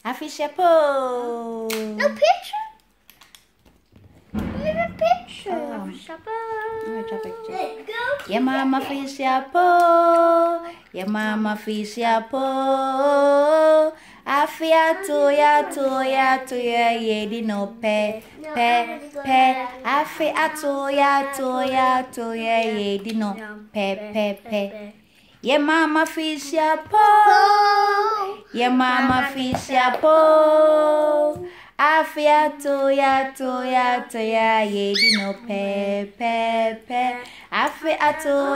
Afisha po. No picture. Leave a picture. Afisha po. Yeah, mama fisha po. Yeah, mama fisha po. Afia toya ye di no pe. Afia toya ye di no pe. Yeah, mama fisha po. Yeah, mama fisha po. Afia toya ye di no pe. Afia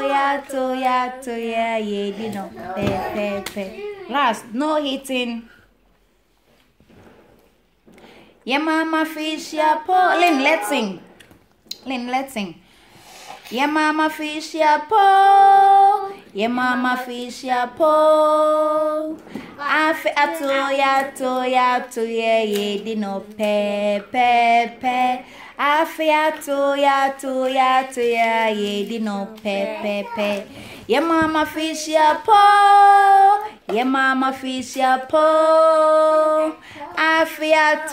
toya ye di no pe. Last, no hitting. Yeah, mama fisha po. Lynn, let's sing. Yeah, mama fisha po. Yeah, mama fisha po. Afia toya ye di no pe. Afia toya ye di no pe. Yeah, mama fisha po. Yeah, mama fisha po. Afia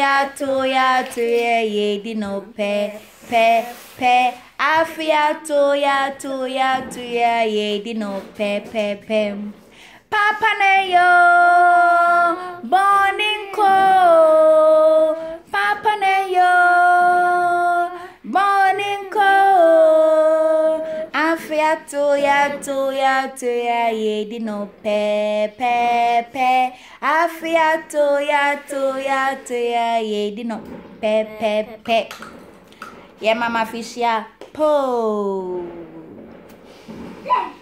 toya ye di no pe. Afia toya ye di no pe. Papa ne yo boninko. Papa ne yo boninko. Afia toya ye di no pe. Afia toya ye di no pe. Yeah, mama fisha po.